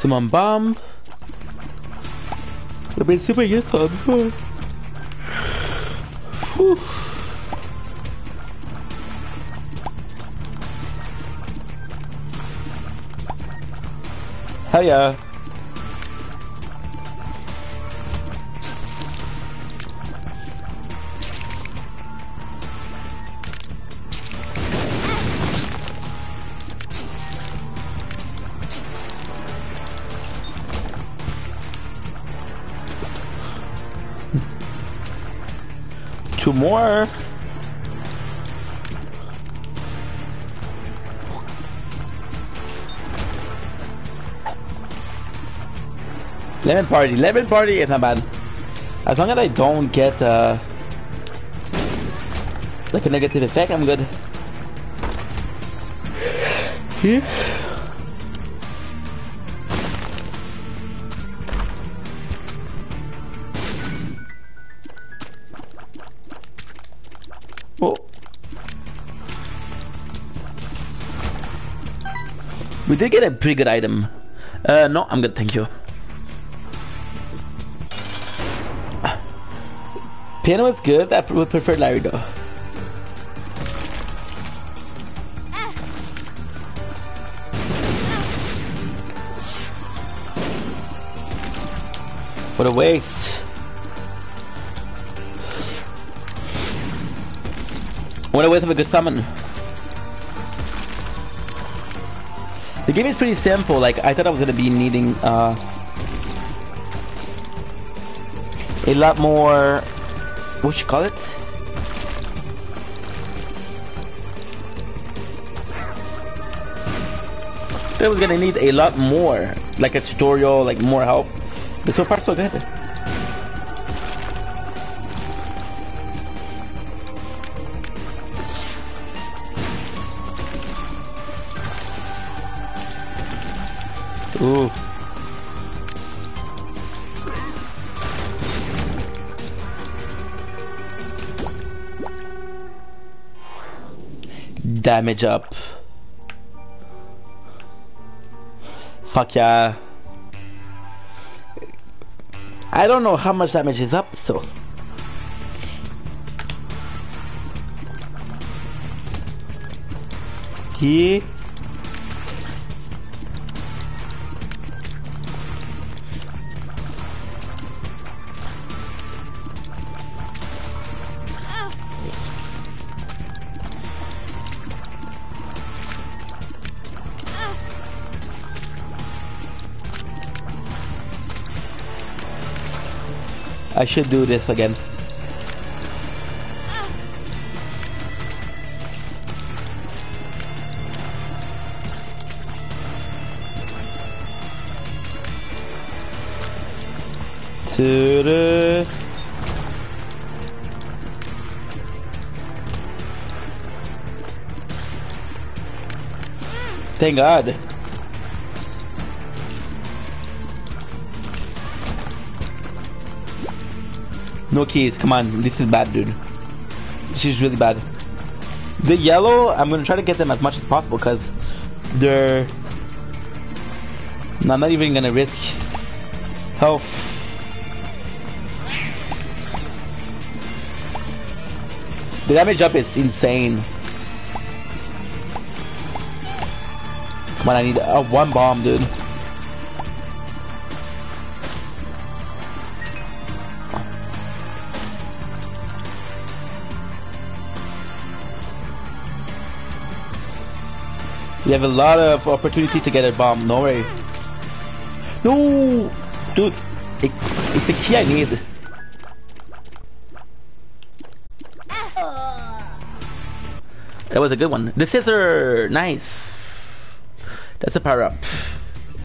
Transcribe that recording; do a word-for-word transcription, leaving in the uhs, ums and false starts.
Maximum bomb. Let me see what you saw. Hell yeah. Two more. Lemon party. Lemon party is not bad. As long as I don't get uh, like a negative effect, I'm good. Here. Oh. We did get a pretty good item. Uh, no, I'm good, thank you. Piano was good, I would prefer Larry though. What a waste. What a waste of a good summon. The game is pretty simple, like I thought I was gonna be needing uh, a lot more, what you call it? I was gonna need a lot more, like a tutorial, like more help. But so far so good. Ooh. Damage up. Fuck yeah. I don't know how much damage is up, so. Yeah. I should do this again. Ta-da. Thank God. No keys, come on, this is bad, dude. This is really bad. The yellow, I'm gonna try to get them as much as possible because they're... I'm not even gonna risk health. The damage up is insane. Come on, I need uh, one bomb, dude. You have a lot of opportunity to get a bomb, no way. No! Dude, it, it's a key I need. That was a good one. The scissor! Nice! That's a power up.